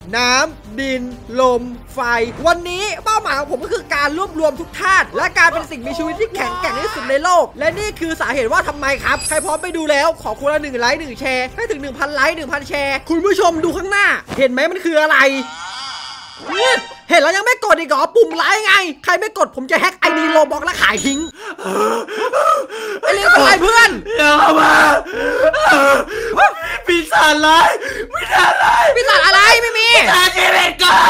น้ำดินลมไฟวันนี้เป้าหมายของผมก็คือการรวบรวมทุกธาตุและการเป็นสิ่งมีชีวิตที่แข็งแกร่งที่สุดในโลกและนี่คือสาเหตุว่าทำไมครับใครพร้อมไปดูแล้วขอคนละ1 ไลค์ 1 แชร์ให้ถึง 1,000 ไลค์ 1,000 แชร์คุณผู้ชมดูข้างหน้าเห็นไหมมันคืออะไรเห็นแล้วยังไม่กดอีกเหรอปุ่มไลค์ไงใครไม่กดผมจะแฮ็กไอดีโลบอกแล้วขายทิ้งไอเลี้ยงอะไรเพื่อนอย่ามาปีศาจร้ายปีศาจร้ายปีศาจอะไรไม่มีปีศาจเจเนกา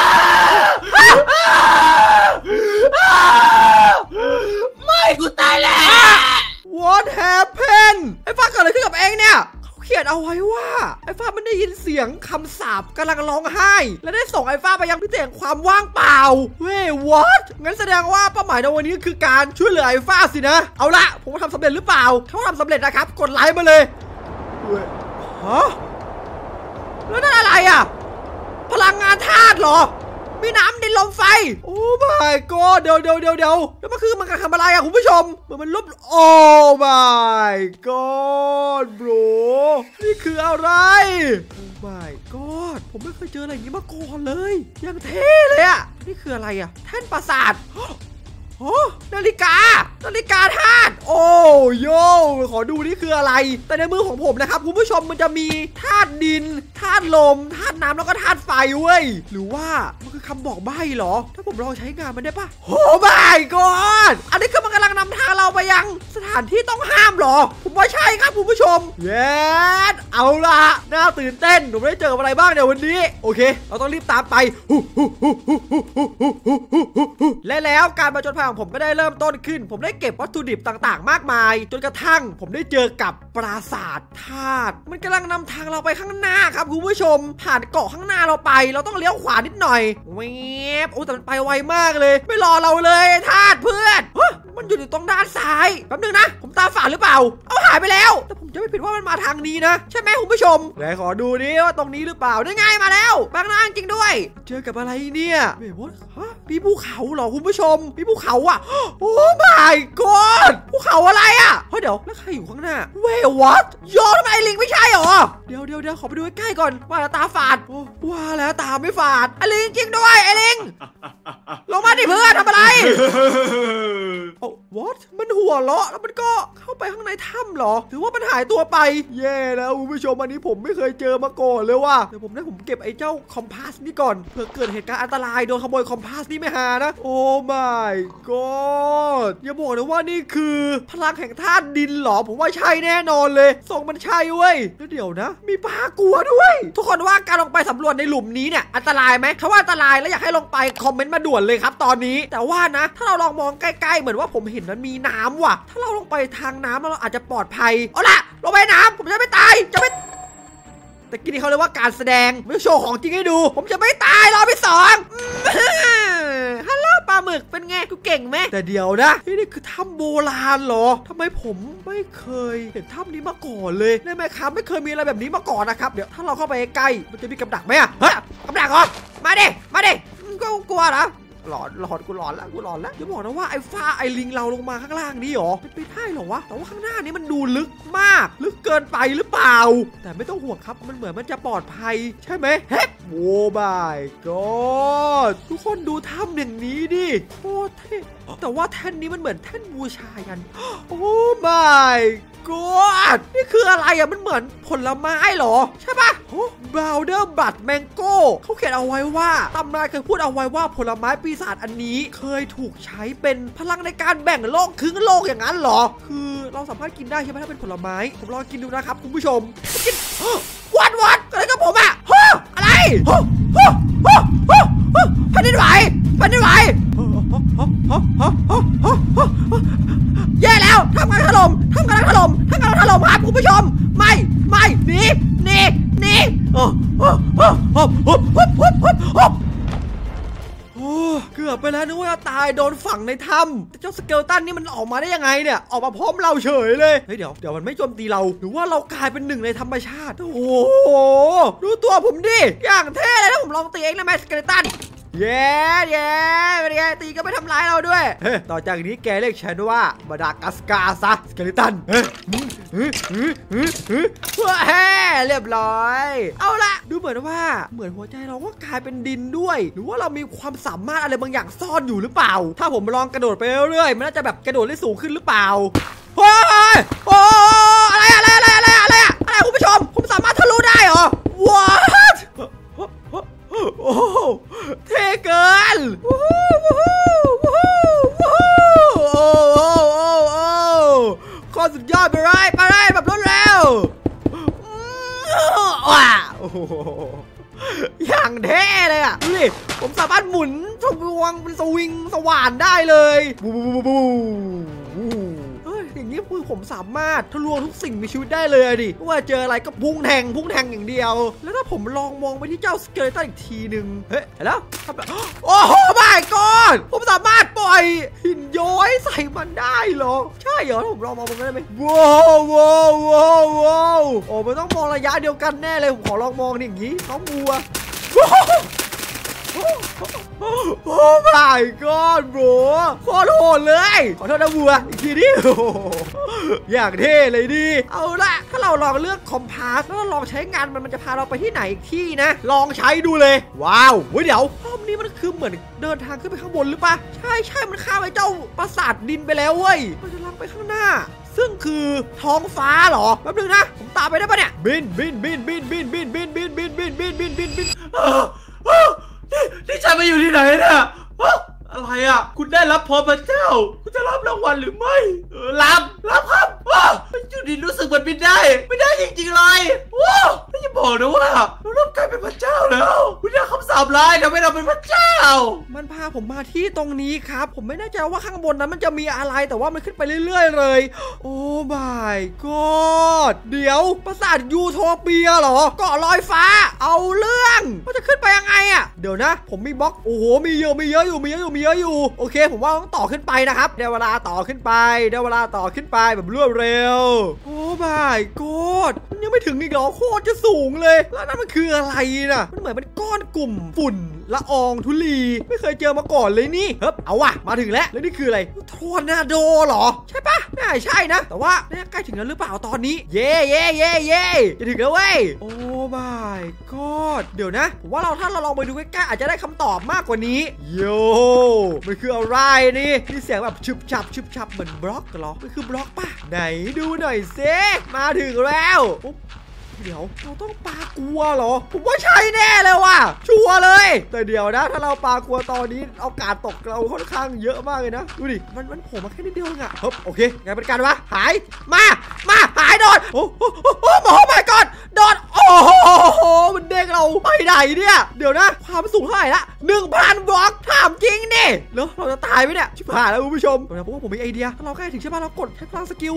ไม่กูตายแล้ว What happened ไอ้ฟ้าเกิดอะไรขึ้นกับเองเนี่ยเขียนเอาไว้ว่าไอ้ฟ้ามันได้ยินเสียงคำสาปกำลังร้องไห้และได้ส่งไอ้ฟ้าไปยังพิธีแห่งความว่างเปล่าเว้ย what งั้นแสดงว่าเป้าหมายในวันนี้คือการช่วยเหลือไอ้ฟ้าสินะเอาละผมว่าทำสำเร็จหรือเปล่าถ้าทำสำเร็จนะครับกดไลค์มาเลยฮะแล้วนั่นอะไรอ่ะพลังงานธาตุเหรอมีน้ำดินลมไฟโอ้ my god เดี๋ยวแล้วมันคือมันการทำอะไรอะคุณผู้ชมมันลบโอ้ my god bro นี่คืออะไรโอ้ my god ผมไม่เคยเจออะไรอย่างนี้มาก่อนเลยยังเท่เลยอะนี่คืออะไรอะแท่นปราสาทนาฬิกาธาตุโอ้โยขอดูนี่คืออะไรแต่ในมือของผมนะครับคุณผู้ชมมันจะมีธาตุดินธาตุลมธาตุน้ำแล้วก็ธาตุไฟเว้ยหรือว่ามันคือคำบอกใบ้เหรอถ้าผมลองใช้งานมันได้ปะโอ้ my god อันนี้คือมันกำลังนำทางเราไปยังสถานที่ต้องห้ามเหรอผมว่าใช่ครับคุณผู้ชมเย้เอาล่ะน่าตื่นเต้นผมได้เจออะไรบ้างเนี่ยวันนี้โอเคเราต้องรีบตามไปและแล้วการมาจนภัยของผมก็ได้เริ่มต้นขึ้นผมได้เก็บวัตถุดิบต่างๆมากมายจนกระทั่งผมได้เจอกับปราสาทธาตุมันกำลังนำทางเราไปข้างหน้าครับคุณผู้ชมผ่านเกาะข้างหน้าเราไปเราต้องเลี้ยวขวานิดหน่อยเวฟโอ้แต่มันไปไวมากเลยไม่รอเราเลยธาตุเพื่อนมันอยู่ตรงด้านซ้ายแป๊บนึงนะผมตาฝาดหรือเปล่าเอาหายไปแล้วแต่ผมจะไม่ผิดว่ามันมาทางนี้นะใช่ไหมคุณผู้ชมไหนขอดูดิว่าตรงนี้หรือเปล่าได้ไงมาแล้วบางหน้าจริงด้วยเจอกับอะไรเนี่ยเฮ้ยมีภูเขาเหรอคุณผู้ชมมีภูเขาอ่ะโอ้ my god ภูเขาอะไรอ่ะเดี๋ยวแล้วใครอยู่ข้างหน้าเว้ย what ยอทำไมไอ้ลิงไม่ใช่หรอเดี๋ยวขอไปดูใกล้ๆก่อนว่าแล้วตาฝาดว่าแล้วตาไม่ฝาดไอ้ลิงจริงด้วยไอ้ลิงลงมาดิเพื่อนทำอะไรwhat มันหัวเราะแล้วมันก็เข้าไปข้างในถ้ำเหรอหรือว่ามันหายตัวไปแย่แล้วคุณผู้ชมอันนี้ผมไม่เคยเจอมาก่อนเลยว่ะเดี๋ยวผมเก็บไอ้เจ้าคอมพาสนี่ก่อนเผื่อเกิดเหตุการณ์อันตรายโดนขโมยคอมพาสนี่ไม่หานะโอ้ my god อย่าบอกนะว่านี่คือพลังแห่งธาตุดินเหรอผมว่าใช่แน่นอนเลยส่งมันใช่เว้ยแล้วเดี๋ยวนะมีปลากลัวด้วยทุกคนว่าการลงไปสำรวจในหลุมนี้เนี่ยอันตรายไหมถ้าว่าอันตรายแล้วอยากให้ลงไปคอมเมนต์มาด่วนเลยครับตอนนี้แต่ว่านะถ้าเราลองมองใกล้ๆเหมือนว่าผมเห็นมันมีน้ำว่ะถ้าเราลงไปทางน้ำเราอาจจะปลอดภัยเอาล่ะลงไปน้ำผมจะไม่ตายจะไม่แต่กี้นี่เขาเรียกว่าการแสดงไม่โชว์ของจริงให้ดูผมจะไม่ตายรอไป2ฮัลโหลปลาหมึกเป็นไงกูเก่งไหมแต่เดี๋ยวนะนี่คือถ้ำโบราณเหรอทำไมผมไม่เคยเห็นถ้ำนี้มาก่อนเลยในแม่ค้าไม่เคยมีอะไรแบบนี้มาก่อนนะครับเดี๋ยวถ้าเราเข้าไปใกล้มันจะมีกับดักไหมอะกับดักเหรอมาดิก็กลัวนะหลอนกูหลอนแล้วอย่าบอกนะว่าไอ้ฟ้าไอ้ลิงเราลงมาข้างล่างนี่หรอเป็นไปได้หรอวะแต่ว่าข้างหน้านี้มันดูลึกมากลึกเกินไปหรือเปล่าแต่ไม่ต้องห่วงครับมันเหมือนมันจะปลอดภัยใช่ไหมเฮ้ยโอ้ my god ทุกคนดูถ้ำอย่างนี้ดิโคตรเท่แต่ว่าแท่นนี้มันเหมือนแท่นบูชายันโอ้ my god นี่คืออะไรอ่ะมันเหมือนผลไม้เหรอใช่ปะบราวเดอร์บัตแมงโก้เขาเขียนเอาไว้ว่าตำนานเคยพูดเอาไว้ว่าผลไม้ปีศาจอันนี้เคยถูกใช้เป็นพลังในการแบ่งโลกครึ่งโลกอย่างนั้นเหรอคือเราสามารถกินได้ใช่ไหมถ้าเป็นผลไม้ผมลองกินดูนะครับคุณผู้ชมกินวัดอะไรกับผมอ่ะอะไรแผ่นดินไหวแย่แล้วทำการถล่มครับคุณผู้ชมไม่หนีเกือบไปแล้วนึกว่าตายโดนฝังในถ้ำแต่เจ้าสเกลตันนี่มันออกมาได้ยังไงเนี่ยออกมาพร้อมเราเฉยเลยเฮ้ยเดี๋ยวมันไม่โจมตีเราหรือว่าเรากลายเป็นหนึ่งในธรรมชาติโอ้โหดูตัวผมดิอย่างเท่เลยถ้าผมลองตีเองนะแมสเกลตันเย้เป็นไงตีก็ไม่ทำร้ายเราด้วยต่อจากนี้แกเรียกฉันว่ามาดากัสการ์ซะสเกลิตันเรียบร้อยเอาละดูเหมือนหัวใจเราก็กลายเป็นดินด้วยหรือว่าเรามีความสามารถอะไรบางอย่างซ่อนอยู่หรือเปล่าถ้าผมลองกระโดดไปเรื่อยๆมันน่าจะแบบกระโดดได้สูงขึ้นหรือเปล่าโอ้ยอะไรคุณผู้ชมผมสามารถทะลุได้เหรอ What โอ้เท่เกินข้อสุดยอดไปเลยแบบรวดเร็วว้าอย่างเท่เลยอ่ะดูดิผมสามารถหมุนสวิงสว่านได้เลยอย่างนี้คือผมสามารถทะลวงทุกสิ่งมีชีวิตได้เลยดิว่าเจออะไรก็พุ่งแทงอย่างเดียวแล้วถ้าผมลองมองไปที่เจ้าสเกเลตันอีกทีหนึ่งเฮ้ยแล้วโอ้โหไม่ก่อนผมสามารถปล่อยหินย้อยใส่มันได้เหรอใช่เหรอผมลองมองมันได้ไหมว้าวโอ้มันต้องมองระยะเดียวกันแน่เลยผมขอลองมองอย่างนี้น้องบัวโอ้ my god bro โคตรโหดเลยขอโทษนะบัวอีกทีนี้อย่างเท่เลยดิเอาละถ้าเราลองเลือกคอมพาสแล้วลองใช้งานมันจะพาเราไปที่ไหนอีกที่นะลองใช้ดูเลยว้าวเดี๋ยวรอบนี้มันคือเหมือนเดินทางขึ้นไปข้างบนหรือปะใช่มันข้ามไปเจ้าปราสาทดินไปแล้วเว้ยมันจะลังไปข้างหน้าซึ่งคือท้องฟ้าเหรอแป๊บนึงนะผมตามไปได้ปะเนี่ยบินนี่ฉันมาอยู่ที่ไหนเนี่ยอะไรอ่ะคุณได้รับพรพระเจ้าคุณจะรับรางวัลหรือไม่รับครับอยู่ดีรู้สึกเหมือนบินได้ไม่ได้จริงๆเลยว้าวไม่จะบอกนะว่าเราเริ่มกลายเป็นพระเจ้าแล้วคุณได้คำสาปร้ายทำให้เราเป็นพระเจ้ามันพาผมมาที่ตรงนี้ครับผมไม่แน่ใจว่าข้างบนนั้นมันจะมีอะไรแต่ว่ามันขึ้นไปเรื่อยๆเลยโอ้ my god เดี๋ยวปราสาทยูโทเปียเหรอเกาะลอยฟ้าเอาเรื่องมันจะขึ้นไปยังไงอ่ะเดี๋ยวนะผมมีบล็อกโอ้โหมีเยอะอยู่โอเคผมว่าต้องต่อขึ้นไปนะครับเดี๋ยวเวลาต่อขึ้นไปแบบรวดเร็วโอ้ my god มันยังไม่ถึงอีกเหรอโคตรจะสูงเลยแล้วนั่นมันคืออะไรน่ะมันเหมือนเป็นก้อนกลุ่มฝุ่นละอองธุลีไม่เคยเจอมาก่อนเลยนี่เอาว่ะมาถึงแล้วนี่คืออะไรทอร์นาโดเหรอใช่ปะน่าใช่นะแต่ว่าใกล้ถึงแล้วหรือเปล่าตอนนี้เย่จะถึงแล้วเว้ยโอ้ my god เดี๋ยวนะผมว่าถ้าเราลองไปดูใกล้ๆอาจจะได้คำตอบมากกว่านี้โยมันคืออะไรนี่เสียงแบบชึบฉับเหมือนบล็อกเหรอมันคือบล็อกป่ะไหนดูหน่อยซิมาถึงแล้วเดี๋ยวเราต้องปากัวเหรอผมว่าใช่แน่เลยว่ะชัวร์เลยแต่เดี๋ยวนะถ้าเราปากัวตอนนี้โอกาสตกเราค่อนข้างเยอะมากเลยนะดูดิมันโผล่มาแค่นิดเดียวอ่ะโอเคไงเป็นการวะหายมาหายโดนโอ้โห my god โดนโอ้โหมันเด้งเราไปไหนเนี่ยเดี๋ยวนะความสูงเท่าไหร่ละ 1,000 บล็อกถามจริงดิแล้วเราจะตายไหมเนี่ยชิบหายแล้วคุณผู้ชมเพราะว่าผมมีไอเดียถ้าเราใกล้ถึงใช่ป่ะเรากดใช้พลังสกิล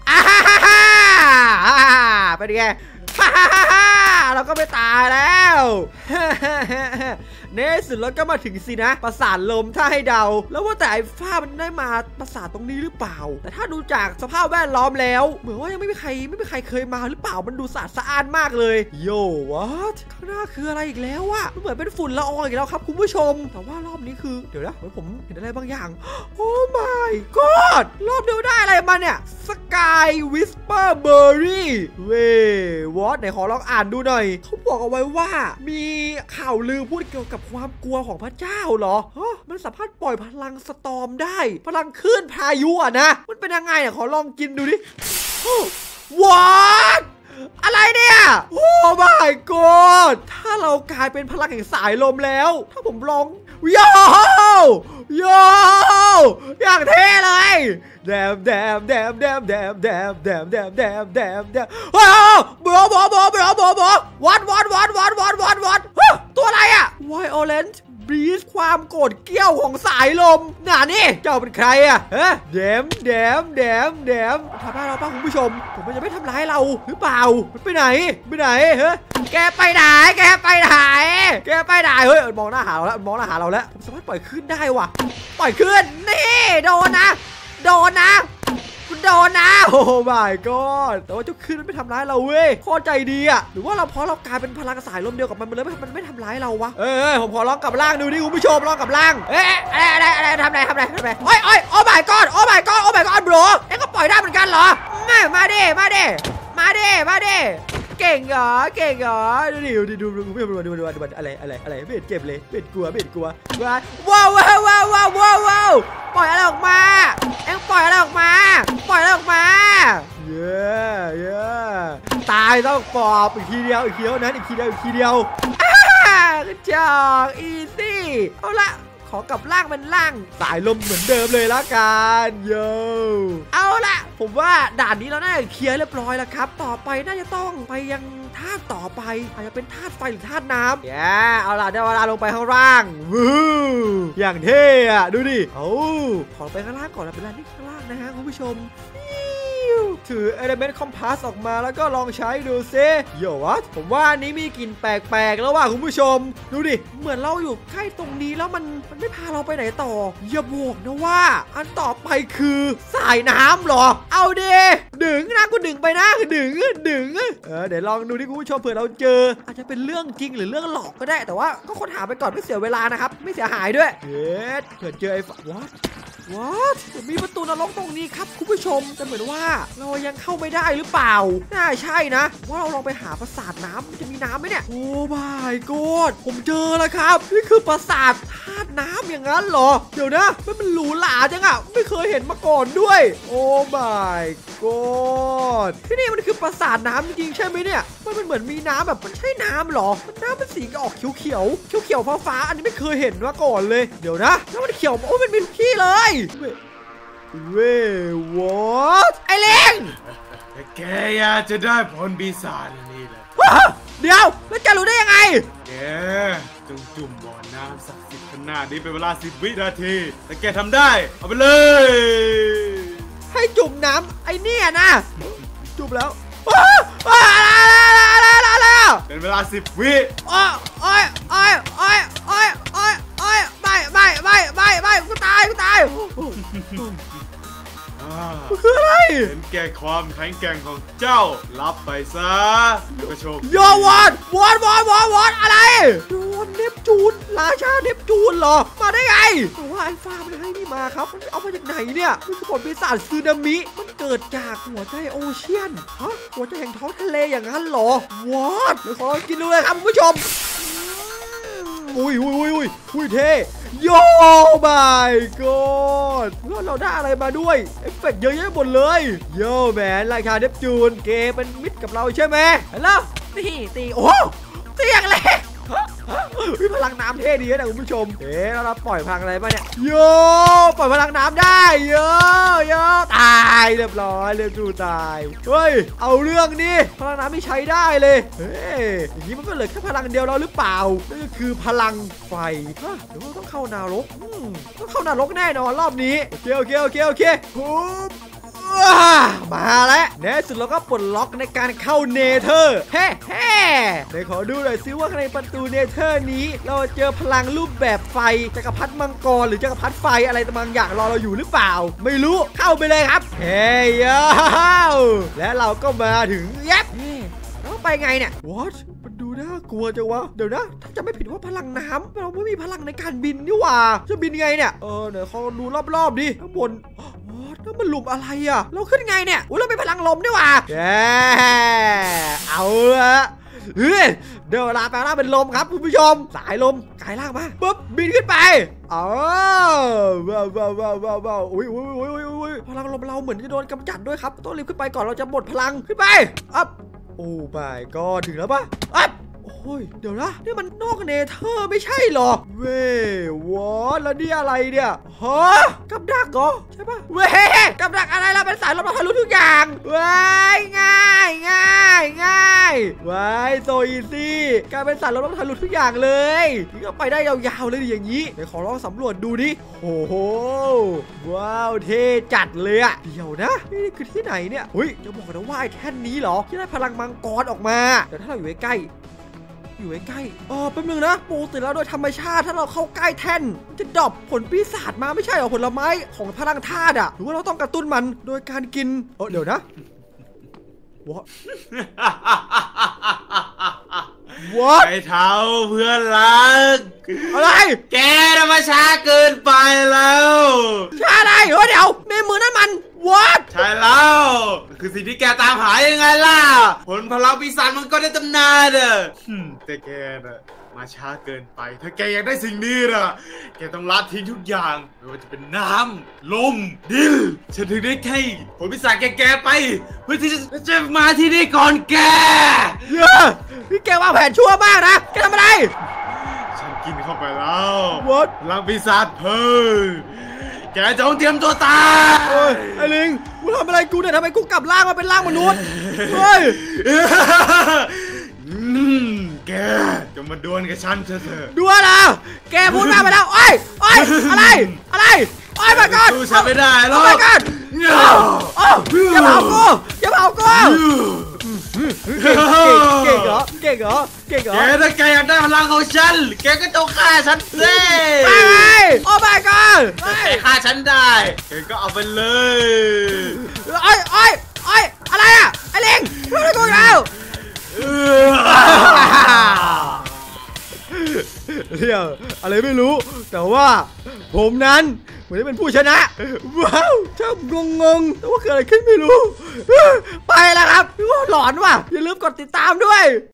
ไปดิแกเราก็ไม่ตายแล้วในสุดเราก็มาถึงสินะปราสาทลมถ้าให้เดาแล้วว่าแต่ไอ้ฟ้ามันได้มาปราสาทตรงนี้หรือเปล่าแต่ถ้าดูจากสภาพแวดล้อมแล้วเหมือนว่ายังไม่มีใครเคยมาหรือเปล่ามันดูสะอาดมากเลยโย่what ข้างหน้าคืออะไรอีกแล้วอะมันเหมือนเป็นฝุ่นละอองอีกแล้วครับคุณผู้ชมแต่ว่ารอบนี้คือเดี๋ยวนะผมเห็นอะไรบางอย่างโอ้ my god รอบเดียวได้อะไรมาเนี่ย Sky Whisper Berry เว้ยวอตไหนขอลองอ่านดูหน่อยเขาบอกเอาไว้ว่ามีข่าวลือพูดเกี่ยวกับความกลัวของพระเจ้าเหรอมันสามารถปล่อยพลังสตอร์มได้พลังคลื่นพายุอ่ะนะมันเป็นยังไงขอลองกินดูดิวอตอะไรเนี่ยโอ้ my god ถ้าเรากลายเป็นพลังแห่งสายลมแล้วถ้าผมลองโย่อย่างเท่เลยแดมว้าวบอวัดตัวอะไรอะ Violent Beast ความโกรธเกรี้ยวของสายลมน่ะนี่เจ้าเป็นใครอะแดมทำได้เราป่ะคุณผู้ชมผมมันจะไม่ทำร้ายเราหรือเปล่ามันไปไหนแกไปไหนเฮ้ยมองหน้าหาเราแล้วผมสามารถปล่อยขึ้นได้ว่ะปล่อยขึ้นนี่โดนนะคุณโดนนะโอ้ my god แต่ว่าเจ้าคลื่นมันไม่ทำร้ายเราเว้ยโคตรใจดีอะหรือว่าเราเพราะเรากลายเป็นพลังสายลมเดียวกับมันเลยมันไม่ทำร้ายเราวะผมขอลองกลับล่างดูดิคุณผู้ชมลองกลับล่างอะไรทำไรโอ้ยโอ้ my god โอ้ my god โอ้ my god bro เอ็งก็ปล่อยได้เหมือนกันเหรอมาดิเก่งเหรอดูอะไรไม่เห็นเจ็บเลยไม่เห็นกลัวว้าวปล่อยอะไรออกมาเอ็งปล่อยอะไรออกมาเย้ตายต้องปอบอีกทีเดียวนั้นอีกทีเดียวกระจอกอีซี่เอาละขอกลับล่างเป็นล่างสายลมเหมือนเดิมเลยละกันโยเอาละผมว่าด่านนี้เราน่าจะเคลียร์เรียบร้อยแล้วครับต่อไปน่าจะต้องไปยังธาตุต่อไปอาจจะเป็นธาตุไฟหรือธาตุน้ำเอาล่ะได้เวลาลงไปข้างล่างวู้อย่างเท่อะดูดิขอไปข้างล่างก่อนนะเป็นอะไรที่ข้างล่างนะฮะคุณผู้ชมถือ Element Compass ออกมาแล้วก็ลองใช้ดูซิโย่วะผมว่าอันนี้มีกลิ่นแปลกๆแล้วว่ะคุณผู้ชมดูดิเหมือนเราอยู่ใกล้ตรงนี้แล้วมันไม่พาเราไปไหนต่ออย่าบอกนะว่าอันต่อไปคือสายน้ำหรอเอาดิดึงนะกูดึงไปนะดึงเดี๋ยวลองดูดิคุณผู้ชมเผื่อเราเจออาจจะเป็นเรื่องจริงหรือเรื่องหลอกก็ได้แต่ว่าก็ค้นหาไปก่อนไม่เสียเวลานะครับไม่เสียหายด้วยเผื่อเจอไอ้What มีประตูนรกตรงนี้ครับคุณผู้ชมแต่เหมือนว่าเรายังเข้าไม่ได้หรือเปล่าน่าใช่นะว่าเราลองไปหาปราสาทน้ำจะมีน้ำไหมเนี่ยโอ้ my god ผมเจอแล้วครับนี่คือปราสาทธาตุน้ำอย่างนั้นเหรอเดี๋ยวนะมันหรูหราจังอะไม่เคยเห็นมาก่อนด้วยโอ้ my god ที่นี่มันคือปราสาทน้ำจริงๆใช่ไหมเนี่ยมันเหมือนมีน้ำแบบมันใช่น้ำเหรอน้ำเป็นสีออกเขียวฟ้าอันนี้ไม่เคยเห็นมาก่อนเลยเดี๋ยวนะแล้วมันเขียวโอ้มันมีทุกที่เลยwhat ไอ้เล้งแกอยากจะได้ผลปีศาจนี่แหละเดี๋ยวแล้วจะรู้ได้ยังไงแกจงจุ่มบ่อน้ำศักดิ์สิทธิ์ขนาดนี้เป็นเวลา10 วินาทีแต่แกทำได้เอาไปเลยให้จุ่มน้ำไอ้เนี่ยนะจุ่มแล้วเป็นเวลา10 วิโอ้ยไม่กูตายคืออะไรเห็นแก่ความแข็งแกร่งของเจ้ารับไปซะกระโชกโยวอนอะไรโดนเนปจูนราชาเนปจูนเหรอมาได้ไงแต่ว่าไอ้ฟ้ามันให้นี่มาครับมันเอามาจากไหนเนี่ยมันคือผลปีศาจซึนามิมันเกิดจากหัวใจโอเชียนหัวใจแห่งท้องทะเลอย่างนั้นเหรอวอดเดี๋ยวขอกินดูเลยครับคุณผู้ชมอุ้ยเท่โย่ my god เราได้อะไรมาด้วยเอฟเฟกต์เยอะแยะหมดเลยโย่แมนราชาเนปจูนเกเป็นมิตรกับเราใช่ไหมแล้วตีโอ้ตีอย่างไรพลังน้ำเท่ดีนะคุณผู้ชมแล้วเราปล่อยพลังอะไรมาเนี่ยโย่ปล่อยพลังน้ำได้โย่ตายเรียบร้อยเรียบร้อยตายเฮ้ยเอาเรื่องนี้พลังน้ำไม่ใช้ได้เลยอย่างนี้มันก็เหลือแค่พลังเดียวเราหรือเปล่านั่นก็คือพลังไฟเดี๋ยวเราต้องเข้านรกต้องเข้านรกแน่นอนรอบนี้โอเคมาแล้วในสุดเราก็ปลดล็อกในการเข้าเนเธอร์เฮ้เดี๋ยวขอดูหน่อยซิว่าในประตูเนเธอร์นี้เราเจอพลังรูปแบบไฟจักรพรรดิมังกรหรือจักรพรรดิไฟอะไรบางอย่างรอเราอยู่หรือเปล่าไม่รู้เข้าไปเลยครับเฮ้ยและเราก็มาถึงแล้วไปไงเนี่ย What มันดูน่ากลัวจังวะเดี๋ยวนะถ้าจะไม่ผิดว่าพลังน้ำเราไม่มีพลังในการบินนี่หว่าจะบินไงเนี่ยเดี๋ยวเขาดูรอบๆดิข้างบนนั่นมันหลุมอะไรอ่ะเราขึ้นไงเนี่ยเราเป็นพลังลมด้วยว่ะเอาละเดี๋ยวเวลาแปลงร่างเป็นลมครับคุณผู้ชมสายลมกายร่างมาปุ๊บบินขึ้นไปว้าวอุ้ยพลังลมเราเหมือนจะโดนกำจัดด้วยครับต้องรีบขึ้นไปก่อนเราจะหมดพลังขึ้นไปโอ้ my god ถึงแล้วปะโอ้ยเดี๋ยวนะนี่มันนอกเนเธอร์ไม่ใช่หรอวอดแล้วนี่อะไรเนี่ยกับดักเหรอใช่ปะกับดักอะไรเราเป็นสายลมเราทะลุทุกอย่างง่ายโซอีซี่กลายเป็นสายลมเราทะลุทุกอย่างเลยนี่ก็ไปได้ยาวๆเลยอย่างนี้เดี๋ยวขอลองสำรวจดูดิโอ้โหว้าวเท่จัดเลยอะเดี๋ยวนะนี่คือที่ไหนเนี่ยจะบอกนะว่าไอ้แท่นนี้เหรอที่ได้พลังมังกรออกมาแต่ถ้าเราอยู่ใกล้อยู่ใกล้แป๊บนึงนะปกติแล้วโดยธรรมชาติถ้าเราเข้าใกล้แท่นจะดรอปผลปีศาจมาไม่ใช่หรอผลไม้ของพลังธาตุหรือว่าเราต้องกระตุ้นมันโดยการกินเดี๋ยวนะWhat ไอ้เท้าเพื่อนรักอะไรแกน่ะมาช้าเกินไปแล้วช้าอะไรเดี๋ยวในมือนั่นมัน What ใช่แล้วคือสิ่งที่แกตามหายังไงล่ะผลพลังปีศาจมันก็ได้ตำนานแต่แกน่ะมาช้าเกินไปถ้าแกอยากได้สิ่งนี้น่ะแกต้องละทิ้งทุกอย่างไม่ว่าจะเป็นน้ำลมดินฉันถึงได้ให้ผลปีศาจแกไปเพื่อที่จะมาที่นี่ก่อนแกพี่แกวางแผนชั่วมากนะแกทำอะไรฉันกินเข้าไปแล้ว What พลังปีศาจเพิ่มแกจงเตรียมตัวตายไอ้ลิงมึงทำอะไรกูเนี่ยทำไมกูกลับร่างมาเป็นร่างมนุษย์เฮ้ยแกจะมาดวลกับฉันเถอะดวลอ่ะแกพูดมาไปแล้วอะไรมาก่อนสู้ฉันไม่ได้หรอกมาก่อนอย่าเผากูเก่งเหรอแกถ้าแกอยากได้พลังของฉันแกก็ต้องฆ่าฉันสิไปโอ้ my god ฆ่าฉันได้แกก็เอาไปเลยอะไรอ่ะไอ้ลิงทำอะไรกูแล้วเรียกอะไรไม่รู้แต่ว่าผมนั้นเหมือนจะเป็นผู้ชนะว้าวช่างงงแต่ว่าเกิดอะไรขึ้นไม่รู้ไปแล้วครับหลอนว่ะอย่าลืมกดติดตามด้วย